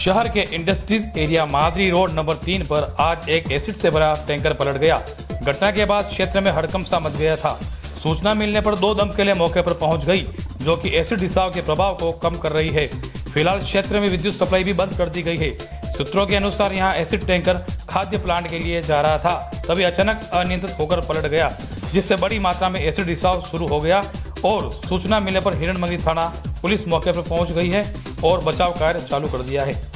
शहर के industries area Madri road number 3 पर आज एक एसिड से भरा टैंकर पलट गया। घटना के बाद क्षेत्र में हड़कंप सा मच गया था। सूचना मिलने पर 2 दमकलें मौके पर पहुंच गई, जो कि एसिड रिसाव के प्रभाव को कम कर रही है। फिलहाल क्षेत्र में विद्युत सप्लाई भी बंद कर दी गई है। सूत्रों के अनुसार यहां एसिड टैंकर खाद्य प्लांट के लिए जा रहा था, तभी अचानक अनियंत्रित होकर पलट गया, जिससे बड़ी मात्रा में एसिड रिसाव शुरू हो गया। और सूचना मिलने पर हिरणमंगरी थाना पुलिस मौके पर पहुंच गई है और बचाव कार्य चालू कर दिया है।